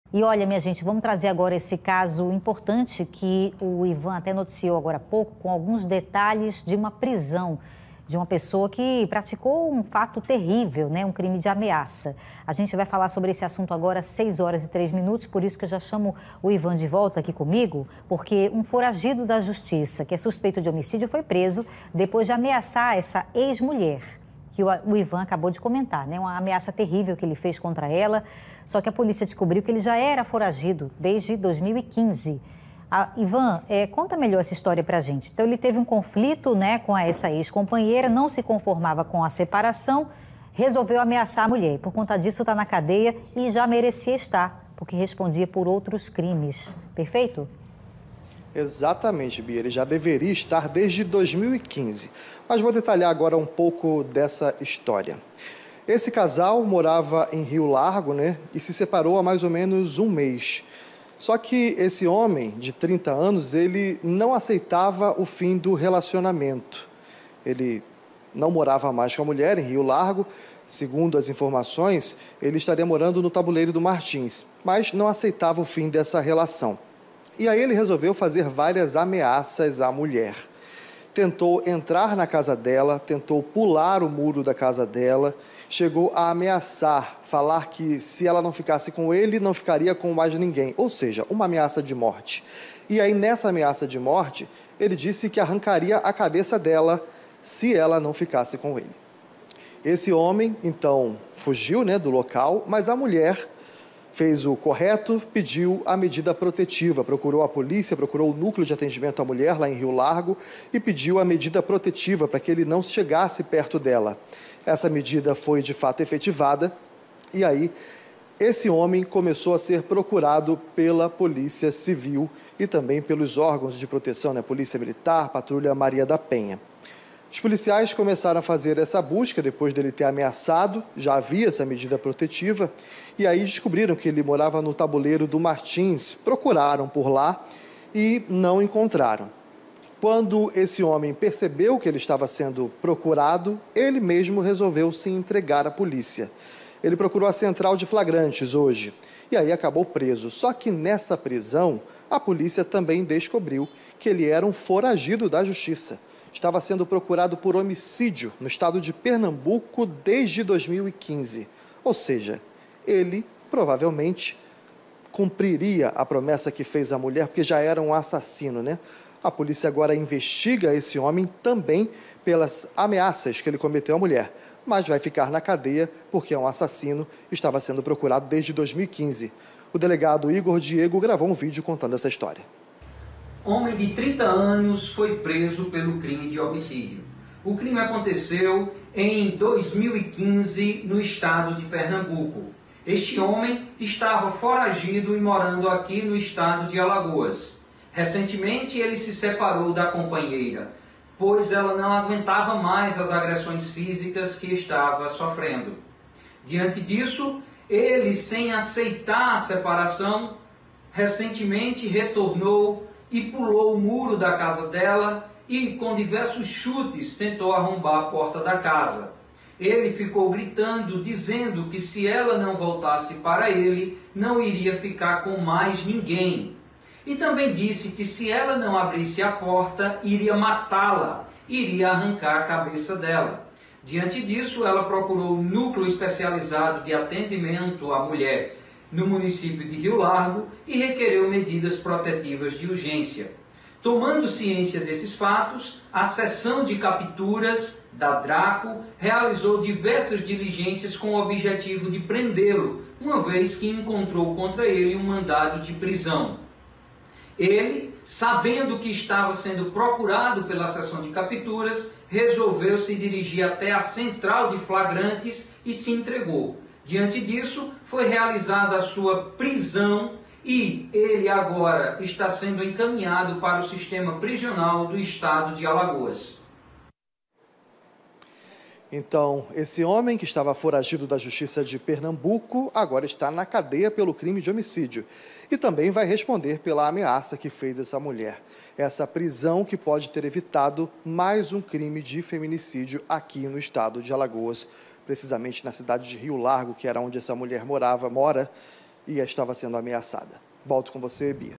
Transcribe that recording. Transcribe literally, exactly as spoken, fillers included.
E olha, minha gente, vamos trazer agora esse caso importante que o Ivan até noticiou agora há pouco, com alguns detalhes de uma prisão de uma pessoa que praticou um fato terrível, né? Um crime de ameaça. A gente vai falar sobre esse assunto agora às seis horas e três minutos, por isso que eu já chamo o Ivan de volta aqui comigo, porque um foragido da justiça, que é suspeito de homicídio, foi preso depois de ameaçar essa ex-mulher, que o Ivan acabou de comentar, né? Uma ameaça terrível que ele fez contra ela, só que a polícia descobriu que ele já era foragido desde dois mil e quinze. Ah, Ivan, é, conta melhor essa história pra gente. Então, ele teve um conflito, né, com essa ex-companheira, não se conformava com a separação, resolveu ameaçar a mulher. Por conta disso, está na cadeia e já merecia estar, porque respondia por outros crimes. Perfeito? Exatamente, Bia. Ele já deveria estar desde dois mil e quinze. Mas vou detalhar agora um pouco dessa história. Esse casal morava em Rio Largo, né, e se separou há mais ou menos um mês. Só que esse homem, de trinta anos, ele não aceitava o fim do relacionamento. Ele não morava mais com a mulher em Rio Largo. Segundo as informações, ele estaria morando no Tabuleiro do Martins, mas não aceitava o fim dessa relação. E aí ele resolveu fazer várias ameaças à mulher. Tentou entrar na casa dela, tentou pular o muro da casa dela, chegou a ameaçar, falar que se ela não ficasse com ele, não ficaria com mais ninguém. Ou seja, uma ameaça de morte. E aí, nessa ameaça de morte, ele disse que arrancaria a cabeça dela se ela não ficasse com ele. Esse homem, então, fugiu, né, do local, mas a mulher fez o correto, pediu a medida protetiva, procurou a polícia, procurou o núcleo de atendimento à mulher lá em Rio Largo e pediu a medida protetiva para que ele não chegasse perto dela. Essa medida foi de fato efetivada e aí esse homem começou a ser procurado pela Polícia Civil e também pelos órgãos de proteção, né? Polícia Militar, Patrulha Maria da Penha. Os policiais começaram a fazer essa busca depois dele ter ameaçado, já havia essa medida protetiva, e aí descobriram que ele morava no Tabuleiro do Martins, procuraram por lá e não encontraram. Quando esse homem percebeu que ele estava sendo procurado, ele mesmo resolveu se entregar à polícia. Ele procurou a central de flagrantes hoje e aí acabou preso. Só que nessa prisão, a polícia também descobriu que ele era um foragido da justiça. Estava sendo procurado por homicídio no estado de Pernambuco desde dois mil e quinze. Ou seja, ele provavelmente cumpriria a promessa que fez à mulher, porque já era um assassino, né? A polícia agora investiga esse homem também pelas ameaças que ele cometeu à mulher, mas vai ficar na cadeia porque é um assassino e estava sendo procurado desde dois mil e quinze. O delegado Igor Diego gravou um vídeo contando essa história. Homem de trinta anos foi preso pelo crime de homicídio. O crime aconteceu em dois mil e quinze no estado de Pernambuco. Este homem estava foragido e morando aqui no estado de Alagoas. Recentemente ele se separou da companheira, pois ela não aguentava mais as agressões físicas que estava sofrendo. Diante disso, ele, sem aceitar a separação, recentemente retornou e pulou o muro da casa dela e, com diversos chutes, tentou arrombar a porta da casa. Ele ficou gritando, dizendo que se ela não voltasse para ele, não iria ficar com mais ninguém. E também disse que se ela não abrisse a porta, iria matá-la, iria arrancar a cabeça dela. Diante disso, ela procurou o núcleo especializado de atendimento à mulher no município de Rio Largo e requereu medidas protetivas de urgência. Tomando ciência desses fatos, a seção de capturas da Draco realizou diversas diligências com o objetivo de prendê-lo, uma vez que encontrou contra ele um mandado de prisão. Ele, sabendo que estava sendo procurado pela seção de capturas, resolveu se dirigir até a central de flagrantes e se entregou. Diante disso, foi realizada a sua prisão e ele agora está sendo encaminhado para o sistema prisional do estado de Alagoas. Então, esse homem que estava foragido da Justiça de Pernambuco agora está na cadeia pelo crime de homicídio e também vai responder pela ameaça que fez essa mulher. Essa prisão que pode ter evitado mais um crime de feminicídio aqui no estado de Alagoas, precisamente na cidade de Rio Largo, que era onde essa mulher morava, mora, e estava sendo ameaçada. Volto com você, Bia.